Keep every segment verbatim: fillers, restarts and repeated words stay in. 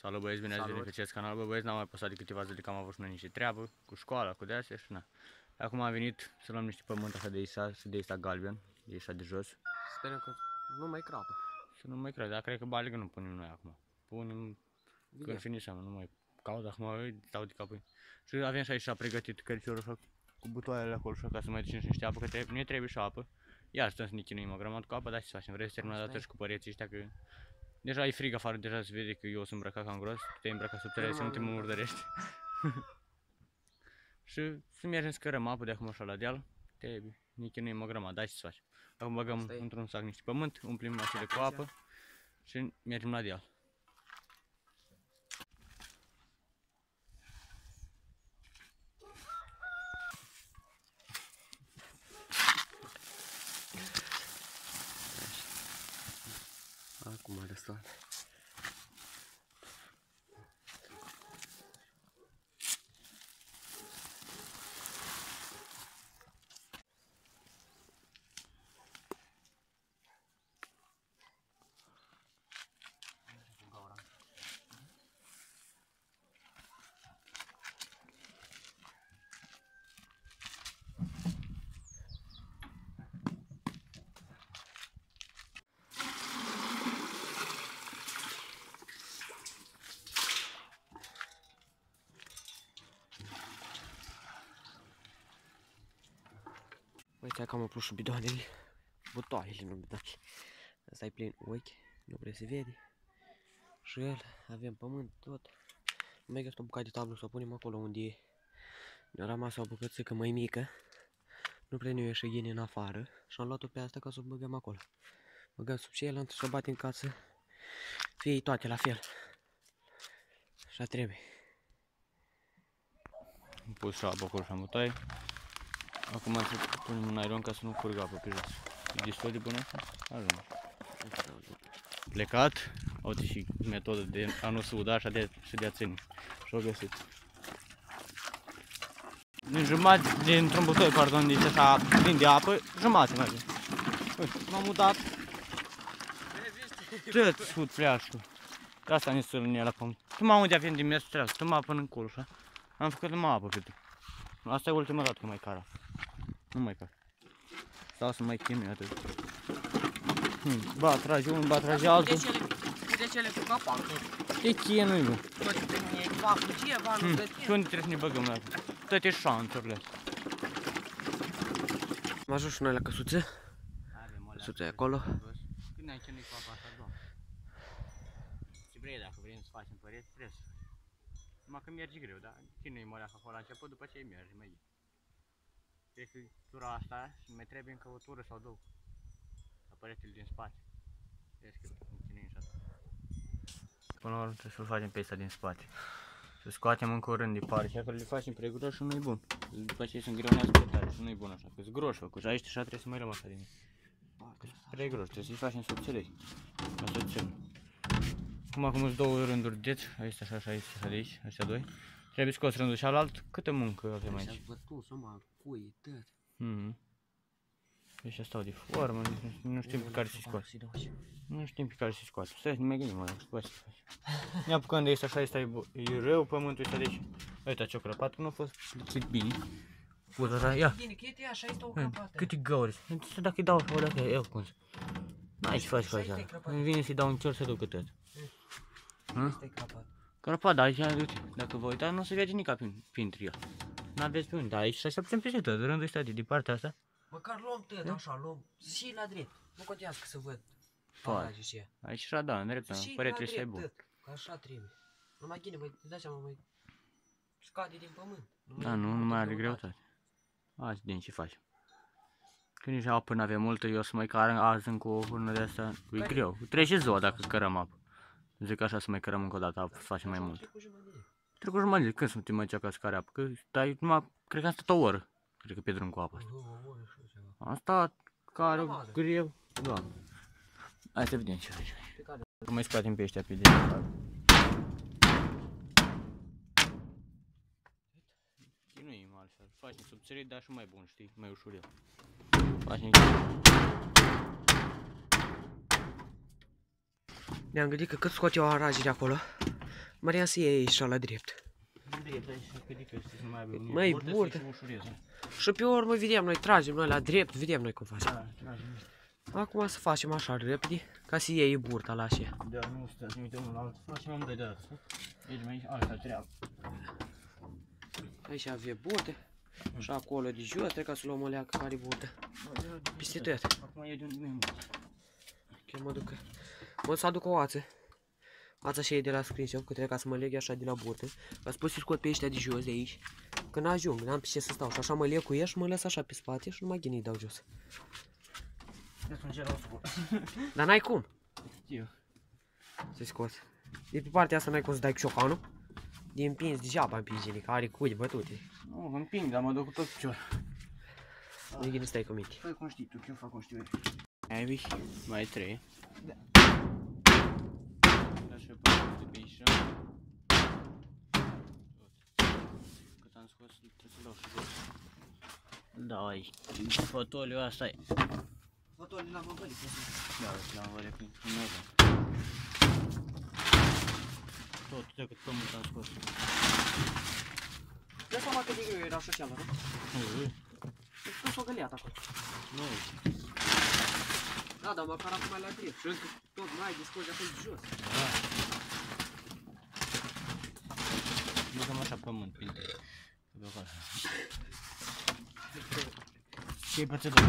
Salut băieți, bine ați venit pe acest canal, bă băieți, n-am mai postat de câteva zile că am avut și noi niște treabă cu școala, cu de-astea și na. Acum am venit să luăm niște pământ așa de isa, de isa galben, de isa de jos. Sperăm că nu mai crapă. Să nu mai cred, dar cred că balegă nu punem noi acum. Punem când finisem, nu mai caut acum, îi dau de capul. Și avem și aici pregătit cărciorul așa cu butoaiele acolo așa ca să mai ducem și niște apă, că trebuie, ne trebuie și apă. Iar stăm să ne chinuim o grămadă cu apă, dar ce să facem, vrei să terminăm dată și cu păreții ăștia că deja e frig afară, deja se vede că eu sunt îmbrăcat cam gros, te-ai îmbrăcat subțire să nu te murdărești. Și să mergem să cărăm apă de acum așa la deal, trebuie, ne chinuim o grămadă, dar ce să facem. Acum băgăm într-un sac niște pământ, umplim acele cu apă și mergem la deal. Acum a destul. Uite că am umplut și bidoanele, butoaiele, nu bidoane. Asta e plin ochi, nu prea se vede. Și el, avem pământ, tot. Mai găsit o bucată de tablă să o punem acolo unde ne-a rămas o bucățică mai mică. Nu prea ne ieșe ghine în afară și am luat-o pe asta ca să o băgăm acolo. Băgăm sub cealaltă și o batem ca să fie toate la fel. Așa trebuie. Am pus și apă acolo și am butoaie. Acum să punem un aeron ca să nu curgă apă pe jos. E destul de bună asta? Ajunge. Plecat, uite și metodă de a nu se uda așa de, și de a ține. Și-o găsit. Din jumătate, dintr-un butoi, pardon, deci așa, plin de apă, jumătate merge. Uite, m-am mutat. Ce-ți fut pleașul? De asta ne sălânie la pământ. Tu mă unde avem din mers treasă, tu mă până în cul, așa. Am făcut numai apă pe tu. Asta e ultima dată că mai car apă. Nu mai car. Stau să mai chinui atât. Hmm, ba, trage unul, ba, trage altul. De ce le cu capac? E chinui, bă. Toate pe mine e vacul, ce e vanul Hmm, de și unde trebuie să ne băgăm la toate șanțurile? Am ajuns și noi la căsuță. Căsuța e acolo. Când ai chinuit cu apa asta, doamne? Și vrei, dacă vrem să facem păreți, trebuie să faci. Numai că merge greu, dar chinui mărea acolo la început, după ce merge mai bine. Cred că tura asta și mai trebuie încă o tură sau două. La păretele din spate. Vezi că chinuim și asta. Până la urmă trebuie să-l facem pe ăsta din spate. Să scoatem încă o rând de pare, așa că le facem prea groși și nu-i bun. După aceea se îngreunează pe tare și nu-i bun așa, că-s groși făcuți. Aici așa trebuie să mai rămân așa din ei. Că-s prea groși, trebuie să-i facem subțelei. Ca să țin. Acum acum sunt două rânduri de deți, aici așa și aici așa de aici, ăștia doi. Trebuie scos rândul cealalt, câtă muncă avem aici. Și-ați bătut, suma, cui, tot. Mhm. Deci stau de formă, nu știm pe care să-i scoate. Nu știm pe care să-i scoate. Stai să ne mai gândim, mă, să poate să faci. Ne apucăm de aici așa, ăsta e rău pământul ăsta de aici. Uite ce-o crăpat, nu a fost plițit bine. Pus așa, ia. Bine, că e așa, este o crăpată. Câte gauri. Dacă îi dau o dacă ia cum să. N-ai ce faci cu așa. Îmi vine să-i dau un cior să ducă tot. Este crăpat. Crăpat, dar aici, uite, dacă vă uitați, nu o să vede nica printre ea. N-aveți pe unde, dar aici așa putem peste tot, rândul ăsta de partea asta. Măcar luăm tot, așa, luăm și la drept. Nu contează că să văd. Poate. Aici așa, da, în dreptul, păretele ăsta e bun. Că așa trebuie. Numai ghine, mai dai seama, mai scade din pământ. Da, nu, nu mai are greutate. Azi din ce faci. Când nici apă n-avem multă, eu să mai car azi încă o urnă de asta, e greu. Trece ziua dacă cărăm apă. Zic așa să mai cărăm încă o dată apă, să facem mai mult. Trecut jumătate de când suntem aici ca să care apă, că stai numai, cred că am stat o oră, cred că pe drum cu apă asta. Am stat, care, greu, doamne. Hai să vedem ce faci. Mai scoatem pe ăștia pe de afară. Chinuim altfel, facem subțire, dar și mai bun, știi, mai ușurel. Facem Ne-am gândit că cât scot eu aragii de acolo, Marian să iei și la drept. Drept aici, că de că nu mai avem Mai burtă, burtă. să-i și ușureze. Și pe urmă vedem noi, tragem noi la drept, vedem noi cum facem. Da, tragem niște. Acum să facem așa repede, ca să iei burta la așa. Da, nu stă, să ne uităm unul la altul, facem amândoi de dată. Vedem aici, alta treabă. Aici avem burte. Și acolo de jos, trebuie să luăm o leacă care burtă. Peste tot. Acum e de unde mai mult. Ok, mă duc. Mă să aduc o ață. Ața și e de la screenshot, că trebuie să mă leg așa de la burtă. Ca să pot să scot pe ăștia de jos de aici. Că n-ajung, n-am pe ce să stau. Și așa mă leg cu ei și mă las așa pe spate și numai ghinii dau jos. Atunci era o scurt. Dar n-ai cum Știu. să-i scoți. De pe partea asta n-ai cum să dai cu șocanul. De împins degeaba împingi, că are cuii bătute. Nu, împing, dar mă duc cu tot picior. Nu gândi stai cu minte. Fai cum știi tu, că eu fac cum știu eu. Ai vii? Mai trei. Da. Da și eu pe pe aici. Cât am scos, trebuie să dau și jos. Da, aici. Fotoliu asta e. Fotoliu la văvării. Da, la văvării cu frumos. Tot decât pământ am scos. Dă seama cât de greu era șoșeala, nu? Nu, Nu s-o găleat acolo. nu. Da, dar măcar acum mai la drept. Și încă tot mai discoși acolo de jos. Da. Băgăm așa pământ pe interior. Pe acolo. Ce-i procedură?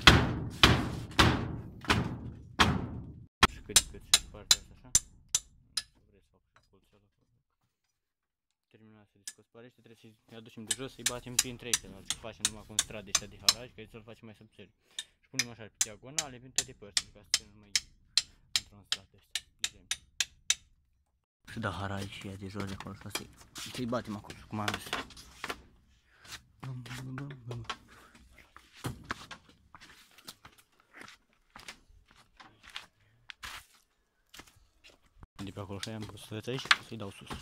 Și cât de cât se partea asta așa? Vrei să fac și colțul ăla. Terminat să discos parește, trebuie să-i aducem de jos, să-i batem printre ei, să facem numai cu un strat de ăștia de haraj, că să-l facem mai subțiri. Și punem așa pe diagonale, prin toate părțile, ca să ținem mai într-un strat ăsta, de exemplu. Și da haraj și ea de jos de acolo, să-i batem acolo, cum am zis. De pe acolo și am pus să aici, să-i dau sus.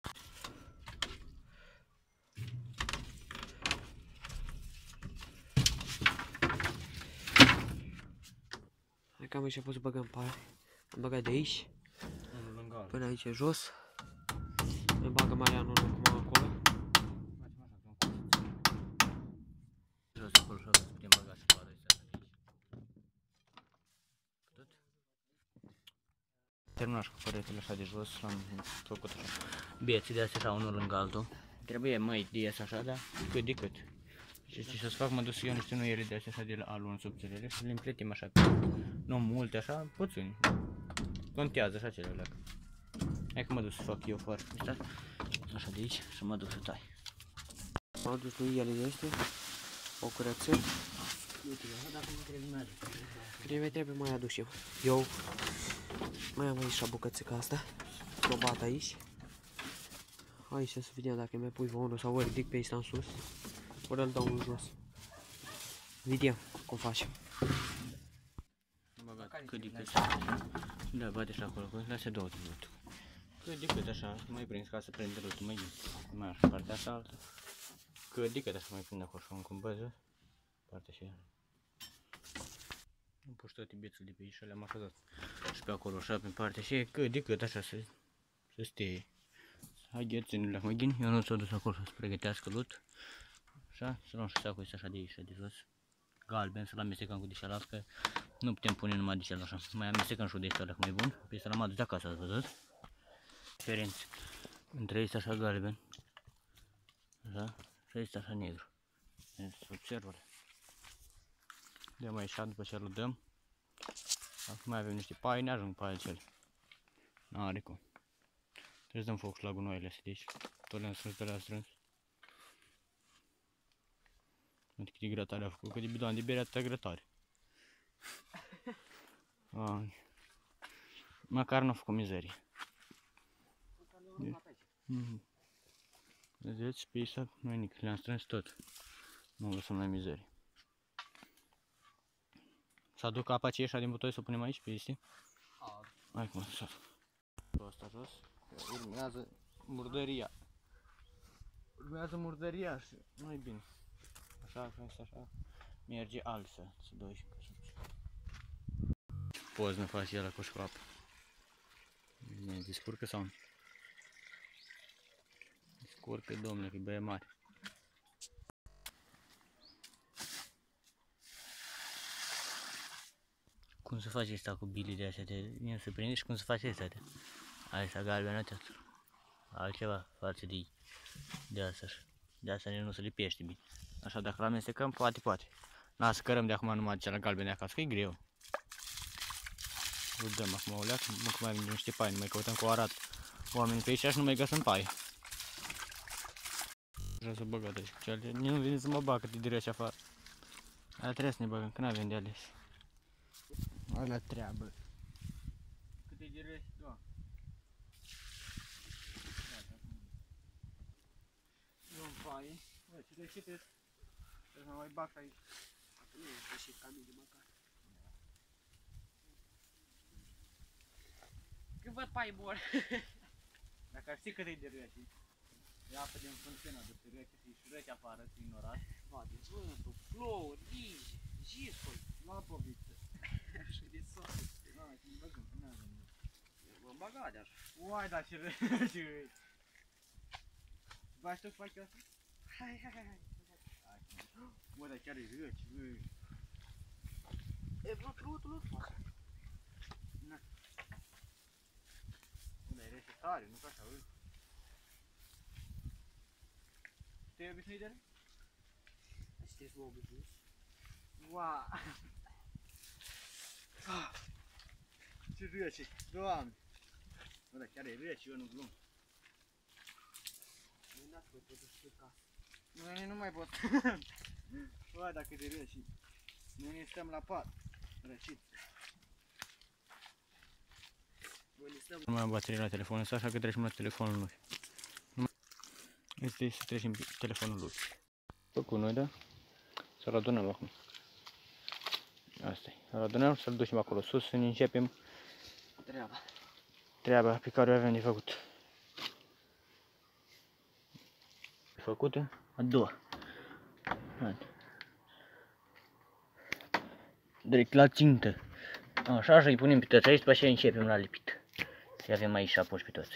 Hai că am început să băgăm pare. Am băgat de aici până aici jos. Mai bagă Marianul acum acolo. Jos acolo și putem băga și pară astea aici. Tot? Terminat și cu păretele așa de jos, l-am făcut așa. Bieții de astea așa unul lângă altul. Trebuie mai des așa, dar cât de cât. Și ce să-ți fac, mă duc eu niște nuiele de astea așa de la alun subțelele și le împletim așa, nu multe așa, puțini. Contează așa cele alea. Hai că mă duc să fac eu foarte miștat, așa de aici și mă duc să tai. M-am adus nuiele de astea, o curățăm. Uite, așa dacă nu trebuie mai Trebuie, trebuie mai aduc eu. Eu mai am aici bucățica asta, o bat aici. Aici să vedem dacă mai pui unul sau o ridic pe aici în sus. Ori îl dau în jos. Vedem cum facem. Băgat cât de cât. Da, bate și acolo, lasă două minute. Cât de cât așa, mai prins ca să prinde rotul mai mai așa, partea asta altă. Cât de cât așa mai prind acolo și încă un băză. Partea și aia. Am pus toate bețul de pe aici și le-am așezat. Și pe acolo așa, pe partea și cât de cât așa să, să stea. Hai, ține-le mai ghin, eu nu s-o dus acolo să-ți pregătească lut. Așa, să luăm și sacul ăsta așa de aici, de jos. Galben, să-l amestecăm cu de cealaltă, că nu putem pune numai de cealaltă așa. Mai amestecăm și o de ăsta mai bun. Pe ăsta l-am adus de acasă, ați văzut? Diferență între ăsta așa galben. Așa, și ăsta așa negru. Observă-le. Dăm aici, după ce îl dăm. Acum mai avem niște pai, ne ajung paile cele. N-are cum. Trebuie să dăm foc și la gunoaiele astea de aici. Tot le-am strâns, tot le-am strâns. Uite câte grătare a făcut, cât de bidon de bere atâta grătare. Ai. Măcar nu a făcut mizerie. Mm. Vedeți, pe aici nu e nic, le-am strâns tot. Nu lăsăm la mizerie. Să aduc apa aceea așa din butoi să o punem aici pe este? Hai cum să fac. Asta jos. Urmează murdăria. Urmează murdăria și nu e bine. Așa, așa, așa. Merge altfel. Să doisprezece. Poți ne faci el cu școapă. Ne descurcă sau nu? Urcă, domnule, că e băie mare. Cum se face asta cu bilii de astea? Te vine să prinde și cum se face asta? Asta galbenă tot. Altceva față de de asta. De asta nu se lipește bine. Așa dacă l-amestecăm, poate, poate. N-a să cărăm de acum numai cea la galbenea acasă, că e greu. Îl dăm acum o leacă, nu că mai avem niște pai, nu mai căutăm cu arat oamenii pe aici și nu mai găsăm pai. Vreau să băgă aici, cele nu vine să mă bagă de direct afară. Aia trebuie să ne băgăm, că n-avem de ales. Alea treabă. Cât e direct, da. Nu-mi pai. Bă, ce de ce trebuie să mă mai bag aici. Nu e ieșit caminul măcar. Când văd pai mor. Dacă ar ști cât e de rece, e apă din fântână, de pe rece, și rece afară, prin oraș. Bate vântul, plouă, ninge, jiscul. La poviță. Și de soare. Da, și ne băgăm, că n-avem. Vom baga de așa. Uai, da, și rece. Bași tu faci asta? Hai, hai, hai. Bă, dar chiar e rece, bă. E vreo trutul ăsta. Na. Bă, dar e rece tare, nu ca așa, bă. Te-ai obișnuit de ele? Sunteți mă obișnuiți? Ua! Ce rece, doamne! Bă, dar chiar e rece, eu nu glum. Nu dați că pot să casă. Noi nu mai pot. Bă, dacă e rece. Noi ne stăm la pat. Răcit. Noi ne stăm. Nu mai am baterie la telefonul ăsta, așa că trecem la telefonul lui. Este să trecem pe telefonul lui. Făcut noi, da? Să-l adunăm acum. Asta-i. Să-l adunăm și să-l ducem acolo sus să ne începem Treaba. treaba pe care o avem de făcut. Făcută a doua. Direct la țintă. Așa, așa îi punem pe toți aici, după aceea începem la lipit. Să avem aici și apuși pe toți.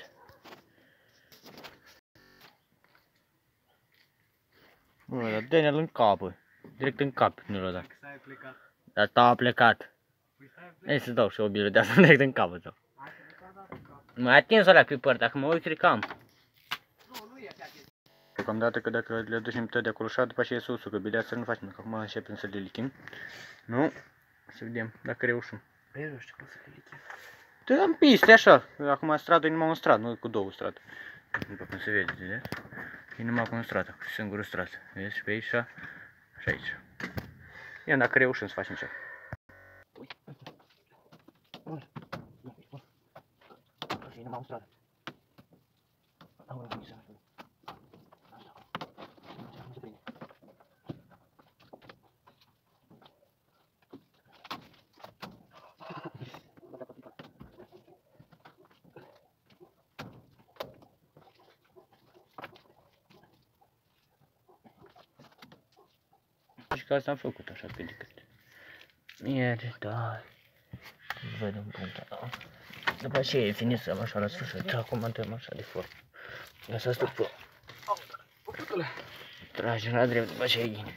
Bă, dar dă-ne-l în capă. Direct în cap nu l-a dat. S-ai plecat. Dar a plecat. Hai să dau și o bilă de asta direct în capă tău. Mai atins alea pe păr, dacă mă uit ricam. Nu, nu e pe atins. Deocamdată că dacă le ducem tot de acolo și după aceea să usucă bilea să nu facem, că acum începem să le lichim. Nu? Să vedem dacă reușim. Păi nu știu cum să le lichim. Te dăm piste așa, acum stradă e numai un strat, nu cu două strate. După cum se vede, vedeți? E numai cu un strat, cu singurul strat. Vezi? Și pe aici și aici. Ia dacă reușim să facem ceva. Ui, e numai un strat. Aoleu, nu se vede. Nu se prinde. Și că asta am făcut așa pe de cât. Ieri, da. Văd în punta, da. După aceea finisem așa la sfârșit. Acum dăm așa de formă. Lăsați tu pe. Tragi la drept, după aceea ghine.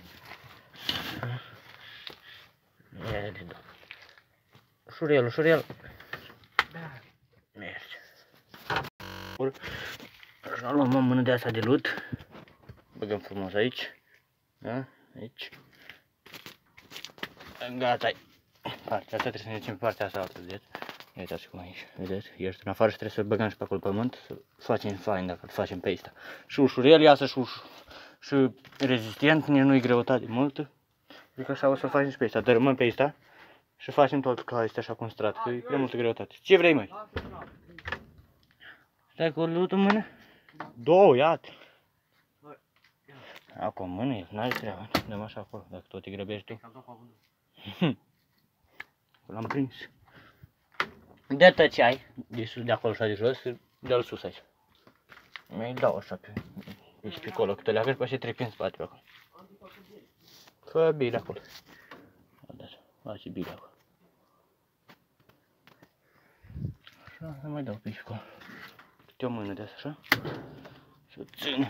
Ieri, da. Ușurel, ușurel. Merge. Așa luăm o mână de asta de lut. Băgăm frumos aici. Da? Aici. Gata-i. Partea asta trebuie să ne ducem pe partea asta altă, vedeți? Uitați cum aici, vedeți? Ești în afară și trebuie să băgăm și pe acolo pământ, să facem fain dacă îl facem pe ăsta. Și ușurel iasă și, uș și rezistent, nici nu-i greutate multă. Zic așa o să facem și pe ăsta, dărâmăm pe ăsta și facem tot ca este așa cum strat, că e prea multă greutate. Ce vrei, măi? Stai cu lutul în mână? Două, iată. Acum în mână, n-are treabă, dăm așa acolo, dacă tot te grăbești tu. L-am prins. De tăceai, de sus, de acolo și de jos, de-al sus aici. Mi-i dau așa pe, aici pe acolo, câte leagă și pe așa trec prin spate pe acolo. Fă bine acolo. Face bine acolo. Așa, mai dau pe aici acolo. Câte o mână de asta, așa. Să țină.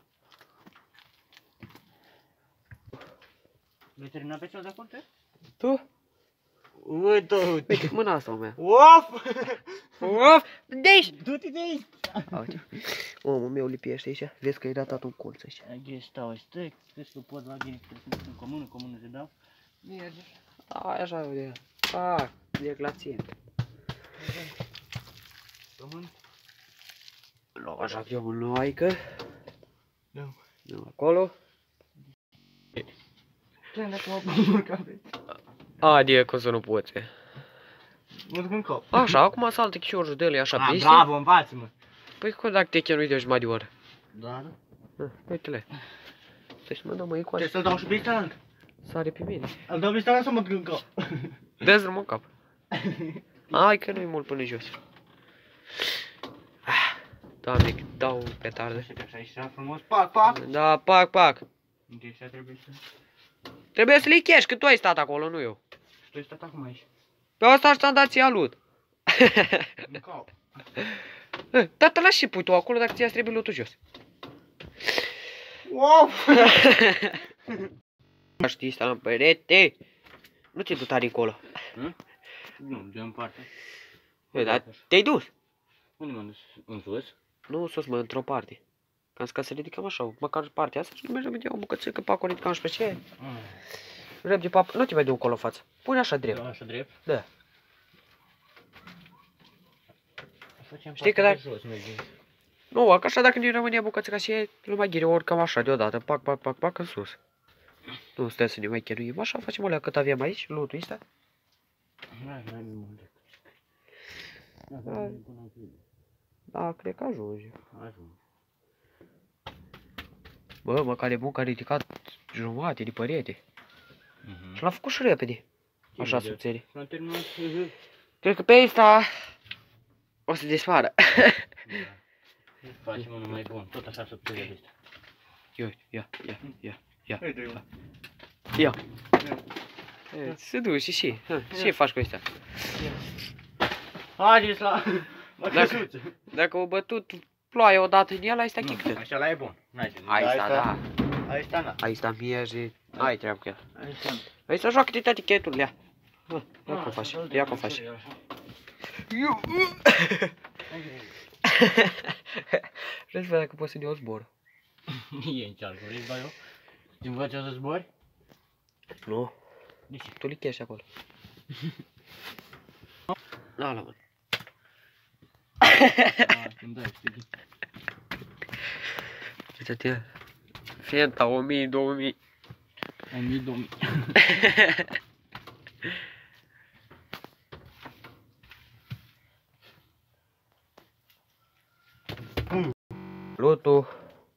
Vei termina pe cel de acolo? Tu? Uite, uite. Uite, mâna asta o mea. Of! Of! De aici! Du-te de aici! Uite. Omul meu lipește aici. Vezi că i-a datat un colț aici. Aici stau, stai, crezi că pot la gine, trebuie să în comună, comună se dau. Merge. Ai așa, uite. Pac, direct la țintă. Pământ. Luăm așa eu în loaică. Da. Dăm acolo. Ce dacă mă pun ca pe... Adie că să nu poți. Mă duc în cap. Așa, acum saltă chiorul de ele așa Ah, peste. bravo, învață-mă. Păi că dacă te chinui de jumătate de oră. Da, da. Uite-le. Stai să mă dau măi cu Trebuie să-l dau și pe restaurant. Sare pe mine. Îl dau pe restaurant să mă duc în cap. Dă-ți drumul în cap. Hai că nu-i mult până jos. Doamne, dau petardă. Așa, așa frumos, pac, pac. Da, pac, pac. Deci așa trebuie să... Trebuie să le chești, că tu ai stat acolo, nu eu. Și tu ai stat acum aici. Pe asta ți-am dat ție alut. În cap. Da, te lași și pui tu acolo dacă ți-a trebuie lutul jos. Wow! Știi, stai în perete. Nu ți-ai du-ta dincolo. Nu, de în parte. Ei, dar te-ai dus. Unde m-am dus? În sus? Nu, sus, mă, într-o parte. Cam să să ridicăm așa, măcar partea asta și nu mergem de o bucățică pe acolo, ridicăm și pe ce. Vrem de papă, nu te mai du încolo în față. Pune așa drept. Așa drept? Da. Facem Știi că partea dacă- de jos, mergem. Nu, că așa dacă ne rămâne bucățica și e, nu mai ghire ori cam așa deodată, pac, pac, pac, pac, în sus. Nu stai să ne mai chinuim, așa facem alea cât avem aici, lutul ăsta. Hai, mai mult. Hai. Da, cred că ajunge. Ajung. Bă, măcar e bun că a ridicat jumate de părete. Mhm. Și l-a făcut și repede. Așa Imediat. subțire. S-a terminat. Cred că pe ăsta o să dispară. Facem unul mai bun, tot așa subțire de ăsta. Ia, ia, ia, ia, ia. Uite, eu. Ia. E, Se duci și și. Ha, ce faci cu ăsta? Haideți la... La Dacă- căsuță. Dacă o bătut ploaia odată în el, ai sta chictă. Așa la e bun. N-ai ce zic. Ai sta, da. Ai sta, da. Ai sta mierzi. Ai treabă cu el. Ai sta. Ai sta joacă-te toate cheturile. Ia. Ia, ia cum faci. Ia cum faci. Vrei să văd dacă poți să ne o zbor. E încearcă, vrei să dau eu? Îți învăț eu să zbori? Nu. De ce? Tu lichești acolo. Na, la mă. Ah, când dai, știi. Uite-te. Fenta o mie, două mii. o mie, două mii. Lutul.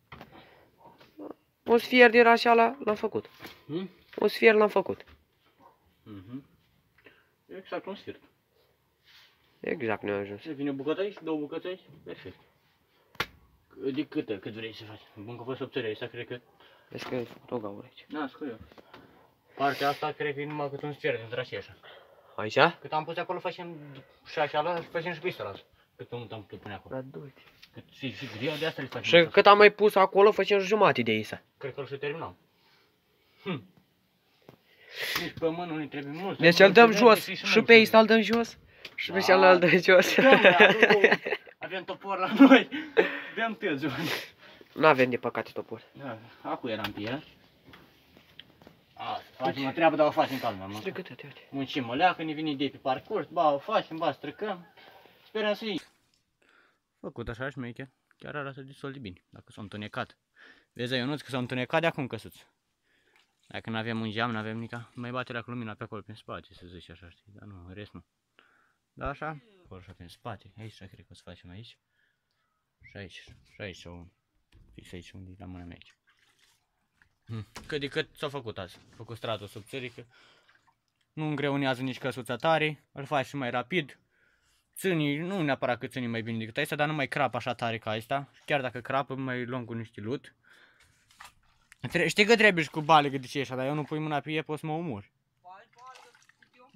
Un sfier din rașeala l-am făcut. Hmm? Un sfier l-am făcut. Mhm. Exact un sfert. Exact ne-a ajuns. Se vine o bucată aici, două bucăți aici, perfect. De câtă, cât vrei să faci? Bun că poți să obține aici, cred că... Vezi că ai făcut o gaură aici. Na, scu eu. Partea asta cred că e numai cât un sfert din trașie așa. Aici? Cât am pus acolo facem și așa la, facem și pe ăsta. Cât nu am putut pune acolo. La doi. Cât, și, sigur, eu de asta le facem. Și cât am mai pus acolo, facem jumate de aici. Cred că îl și terminam. Hm. Nici pământ nu ne trebuie mult. Deci îl dăm jos. Și pe aici îl dăm jos. Și pe cealaltă îl dăm jos. Avem topor la noi. Avem tăzi. Nu avem de păcate topor. Da, acu eram pe el. A, facem o treabă, dar o facem calmă, mă. Strigă toate, uite. Muncim o leacă, ne vine idei pe parcurs, ba, o facem, ba, străcăm. Sperăm să iei. Făcut așa șmecher, chiar arată destul de bine, dacă s-a întunecat. Vezi, Ionuț, că s-a întunecat de acum căsuț. Dacă nu avem un geam, nu avem nica, mai bate cu lumina pe acolo, prin spate, să zici așa, știi, dar nu, în rest nu. Da, așa, acolo așa prin spate, aici, cred că o să facem aici. Și aici, și aici, sau fix aici, unde e la mâna mea aici. Hmm. Cât de cât s-a făcut azi, a făcut stratul subțării, că nu îngreunează nici căsuța tare, îl faci și mai rapid. Țânii, nu neapărat că țânii mai bine decât astea, dar nu mai crapă așa tare ca asta. Chiar dacă crapă, mai luăm cu niște lut. Tre știi că trebuie și cu balegă de ce așa, dar eu nu pui mâna pe ea, poți să mă omori.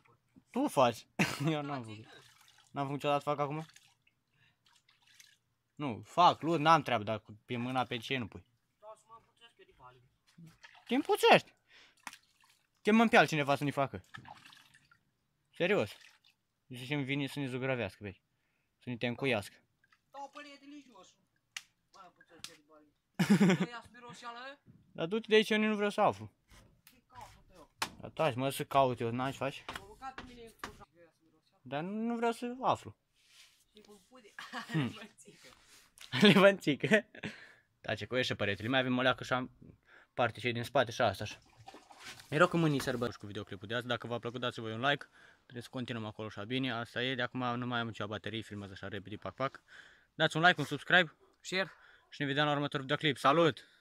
Tu faci. Eu n-am făcut. N-am făcut niciodată, fac acum. Nu, fac, lu, n-am treabă, dar pe mâna pe ce nu pui? Da, să mă împuțesc eu de bali. Te împuțești. Chemăm pe altcineva să ne facă. Serios. Zicem vine să ne zugrăvească, vei. Să ne te încuiască. Dau părietele jos. Mai împuțesc eu de bali. Ia spiroșeală? Dar du-te de aici, eu nu vreau să aflu. Ce caută eu? Atunci, mă, să caut eu, n-ai ce faci? Mă băgat pe mine în cușa. Dar nu, nu vreau să aflu. Și cum pude. Levățică. Levanțică. Tace, cu ieșe păretele. Mai avem o leacă și am parte cei din spate și asta așa. Mi rog că mâinii sărbători cu videoclipul de azi. Dacă v-a plăcut, dați-vă un like. Trebuie să continuăm acolo așa bine. Asta e. De acum nu mai am nicio baterie. Filmez așa repede, pac, pac. Dați un like, un subscribe. Share. Și ne vedem la următorul videoclip. Salut!